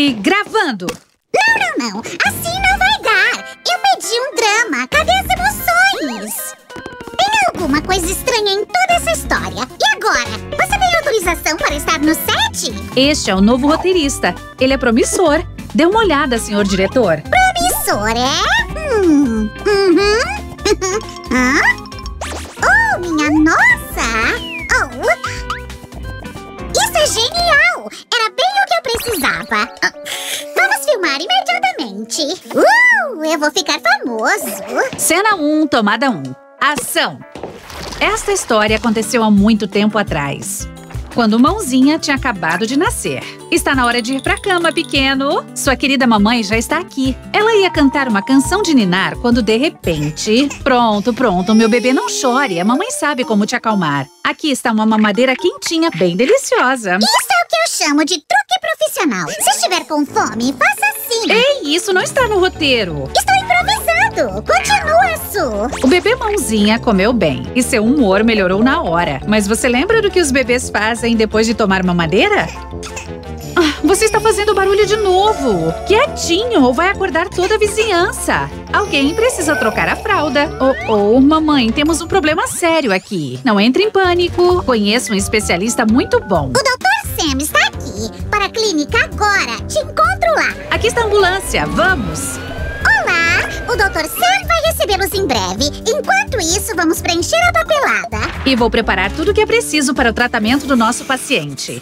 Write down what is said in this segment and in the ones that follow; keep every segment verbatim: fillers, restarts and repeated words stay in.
E gravando! Não, não, não! Assim não vai dar! Eu pedi um drama! Cadê as emoções? Tem alguma coisa estranha em toda essa história. E agora? Você tem autorização para estar no set? Este é o novo roteirista. Ele é promissor. Dê uma olhada, senhor diretor. Promissor, é? Hum, uhum. Hã? Oh, minha nossa! Oh! Isso é genial! Era bem o que eu precisava. Vamos filmar imediatamente. Uh, eu vou ficar famoso. Cena um, tomada um. Ação! Esta história aconteceu há muito tempo atrás, quando Mãozinha tinha acabado de nascer. Está na hora de ir pra cama, pequeno. Sua querida mamãe já está aqui. Ela ia cantar uma canção de ninar quando, de repente... Pronto, pronto, meu bebê, não chore. A mamãe sabe como te acalmar. Aqui está uma mamadeira quentinha, bem deliciosa. Isso é o que eu chamo de truque profissional. Se estiver com fome, faça assim. Ei, isso não está no roteiro. Estou improvisando. Continua, Su. O bebê Mãozinha comeu bem e seu humor melhorou na hora. Mas você lembra do que os bebês fazem depois de tomar mamadeira? Ah, você está fazendo barulho de novo! Quietinho, ou vai acordar toda a vizinhança! Alguém precisa trocar a fralda. Oh, oh, mamãe, temos um problema sério aqui. Não entre em pânico. Conheço um especialista muito bom. O doutor Sam está aqui. Para a clínica agora. Te encontro lá. Aqui está a ambulância. Vamos! Olá! O doutor Sam vai recebê-los em breve. Enquanto isso, vamos preencher a papelada. E vou preparar tudo o que é preciso para o tratamento do nosso paciente.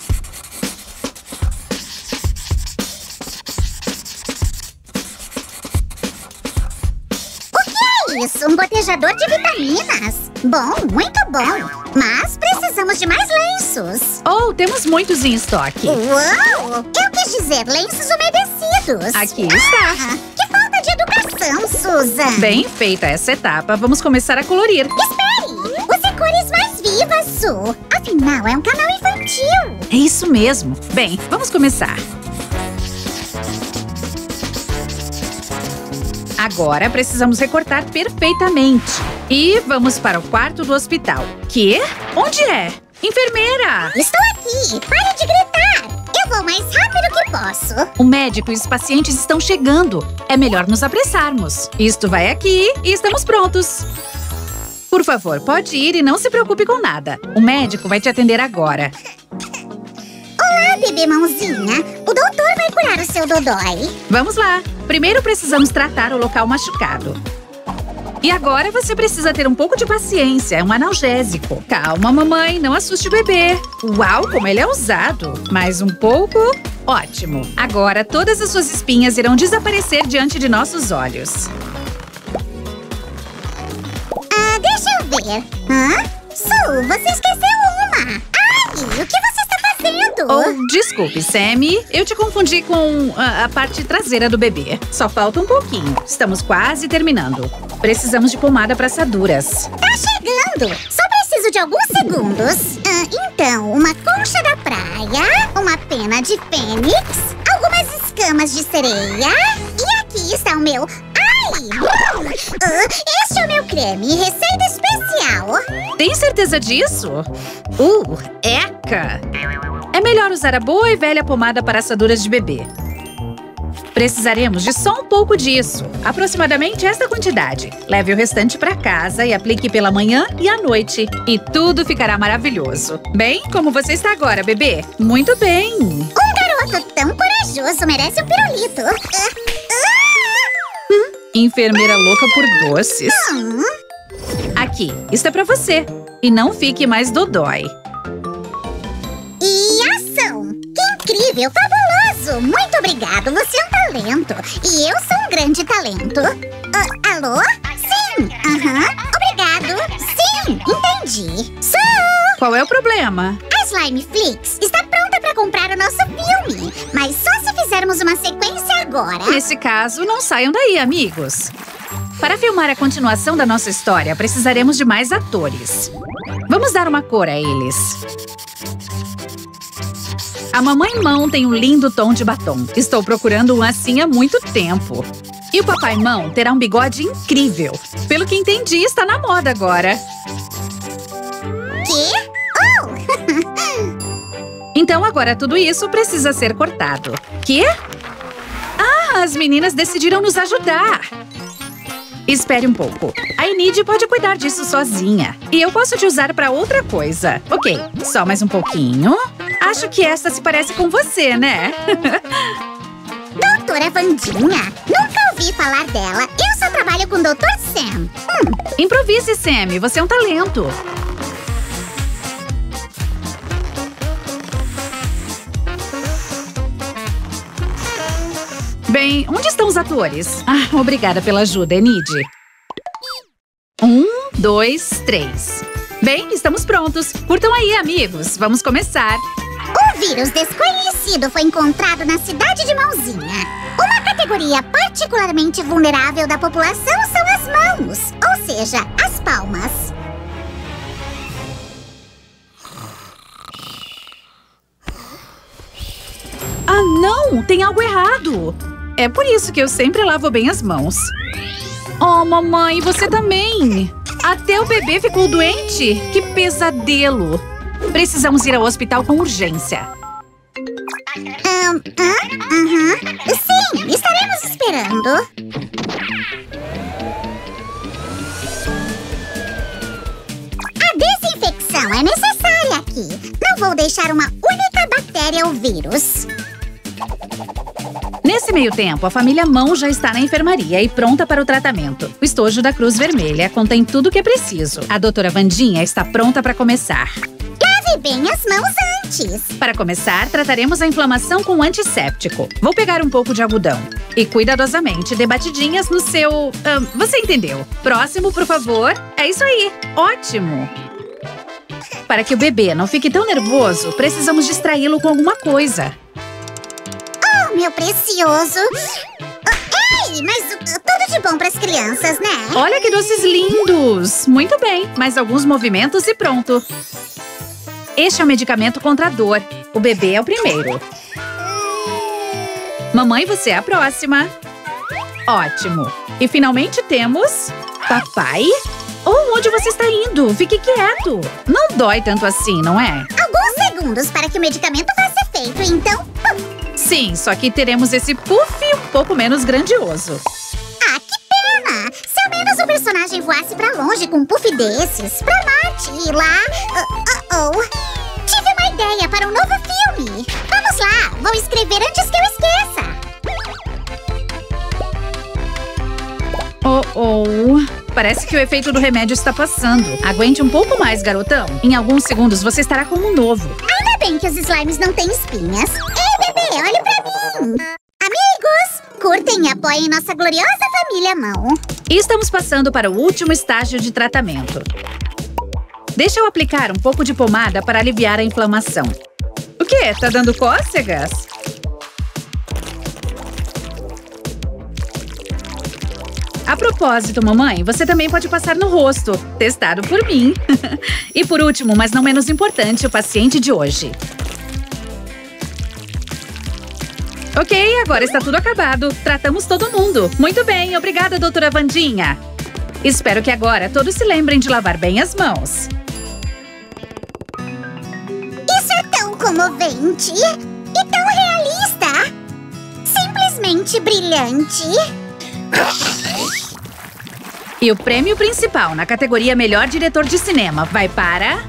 Isso, um gotejador de vitaminas. Bom, muito bom. Mas precisamos de mais lenços. Oh, temos muitos em estoque. Uau! Eu quis dizer lenços umedecidos. Aqui está. Ah, que falta de educação, Susan. Bem feita essa etapa. Vamos começar a colorir. Espere! Use cores mais vivas, Su. Afinal, é um canal infantil. É isso mesmo. Bem, vamos começar. Agora precisamos recortar perfeitamente. E vamos para o quarto do hospital. Quê? Onde é? Enfermeira! Estou aqui! Pare de gritar! Eu vou mais rápido que posso. O médico e os pacientes estão chegando. É melhor nos apressarmos. Isto vai aqui e estamos prontos. Por favor, pode ir e não se preocupe com nada. O médico vai te atender agora. Olá, bebê Mãozinha. O doutor vai curar o seu dodói. Vamos lá. Primeiro precisamos tratar o local machucado. E agora você precisa ter um pouco de paciência. É um analgésico. Calma, mamãe. Não assuste o bebê. Uau, como ele é usado. Mais um pouco. Ótimo. Agora todas as suas espinhas irão desaparecer diante de nossos olhos. Ah, deixa eu ver. Hã? Su, você esqueceu uma. Ai, o que você está fazendo? Oh, desculpe, Sammy. Eu te confundi com a, a parte traseira do bebê. Só falta um pouquinho. Estamos quase terminando. Precisamos de pomada para assaduras. Tá chegando. Só preciso de alguns segundos. Ah, então, uma concha da praia, uma pena de fênix, algumas escamas de sereia. E aqui está o meu... Ai! Ah, este é o meu creme. Receita especial. Tem certeza disso? Uh, eca! É melhor usar a boa e velha pomada para assaduras de bebê. Precisaremos de só um pouco disso, aproximadamente esta quantidade. Leve o restante para casa e aplique pela manhã e à noite. E tudo ficará maravilhoso. Bem, como você está agora, bebê? Muito bem! Um garoto tão corajoso merece um pirulito. Ah, ah. Hum, enfermeira louca por doces. Hum. Aqui, isso é para você. E não fique mais dodói. E ação! Que incrível, fabuloso! Muito obrigado, você é um talento. E eu sou um grande talento. Ah, alô? Sim, aham, obrigado. Sim, entendi. Sou! Qual é o problema? A Slime Flix está pronta para comprar o nosso filme. Mas só se fizermos uma sequência agora. Nesse caso, não saiam daí, amigos. Para filmar a continuação da nossa história, precisaremos de mais atores. Vamos dar uma cor a eles. A mamãe Mão tem um lindo tom de batom. Estou procurando um assim há muito tempo. E o papai Mão terá um bigode incrível. Pelo que entendi, está na moda agora. Quê? Oh! Então agora tudo isso precisa ser cortado. Quê? Ah, as meninas decidiram nos ajudar. Espere um pouco. A Enid pode cuidar disso sozinha. E eu posso te usar para outra coisa. Ok, só mais um pouquinho. Acho que essa se parece com você, né? Doutora Vandinha? Nunca ouvi falar dela. Eu só trabalho com o doutor Sam. Hum. Improvise, Sam. Você é um talento. Bem, onde estão os atores? Ah, obrigada pela ajuda, Enid. Um, dois, três. Bem, estamos prontos. Curtam aí, amigos. Vamos começar. Um vírus desconhecido foi encontrado na cidade de Mãozinha. Uma categoria particularmente vulnerável da população são as mãos, ou seja, as palmas. Ah, não! Tem algo errado! É por isso que eu sempre lavo bem as mãos. Oh, mamãe, você também! Até o bebê ficou doente! Que pesadelo! Precisamos ir ao hospital com urgência. Um, ah, uhum. Sim, estaremos esperando. A desinfecção é necessária aqui. Não vou deixar uma única bactéria ou vírus. Nesse meio tempo, a família Mão já está na enfermaria e pronta para o tratamento. O estojo da Cruz Vermelha contém tudo o que é preciso. A doutora Vandinha está pronta para começar. Lave bem as mãos antes. Para começar, trataremos a inflamação com um antisséptico. Vou pegar um pouco de algodão. E cuidadosamente dê batidinhas no seu... Ah, você entendeu. Próximo, por favor. É isso aí. Ótimo. Para que o bebê não fique tão nervoso, precisamos distraí-lo com alguma coisa. Oh, meu precioso. Oh, ei, mas uh, tudo de bom para as crianças, né? Olha que doces lindos. Muito bem. Mais alguns movimentos e pronto. Este é o medicamento contra a dor. O bebê é o primeiro. Mamãe, você é a próxima. Ótimo. E finalmente temos... Papai? Oh, onde você está indo? Fique quieto. Não dói tanto assim, não é? Alguns segundos para que o medicamento faça efeito, então... Pum. Sim, só que teremos esse puff um pouco menos grandioso. Ah, que pena! Se ao menos o personagem voasse pra longe com um puff desses, pra Marte e lá... Uh, uh, oh. Tive uma ideia para um novo filme. Vamos lá, vou escrever antes que eu esqueça. Oh, oh. Parece que o efeito do remédio está passando. Aguente um pouco mais, garotão. Em alguns segundos você estará como um novo. Ainda bem que os slimes não têm espinhas. Ei, bebê, olhe pra mim. Amigos, curtem e apoiem nossa gloriosa família Mão. E estamos passando para o último estágio de tratamento. Deixa eu aplicar um pouco de pomada para aliviar a inflamação. O quê? Tá dando cócegas? A propósito, mamãe, você também pode passar no rosto. Testado por mim. E por último, mas não menos importante, o paciente de hoje. Ok, agora está tudo acabado. Tratamos todo mundo. Muito bem, obrigada, doutora Vandinha. Espero que agora todos se lembrem de lavar bem as mãos. Isso é tão comovente e tão realista. Simplesmente brilhante. E o prêmio principal na categoria Melhor Diretor de Cinema vai para...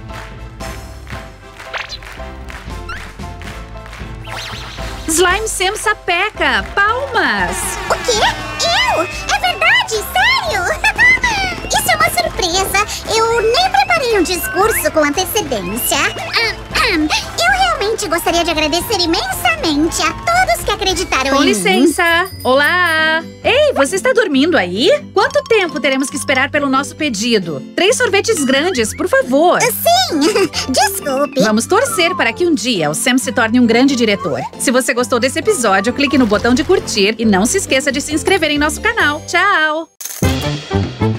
Slime Sam Sapeca! Palmas! O quê? Eu? É verdade? Sério? Isso é uma surpresa. Eu nem preparei um discurso com antecedência. Eu realmente gostaria de agradecer imensamente a todos que acreditaram Com em licença! mim. Olá! Ei, você está dormindo aí? Quanto tempo teremos que esperar pelo nosso pedido? Três sorvetes grandes, por favor! Sim! Desculpe! Vamos torcer para que um dia o Sam se torne um grande diretor. Se você gostou desse episódio, clique no botão de curtir e não se esqueça de se inscrever em nosso canal. Tchau!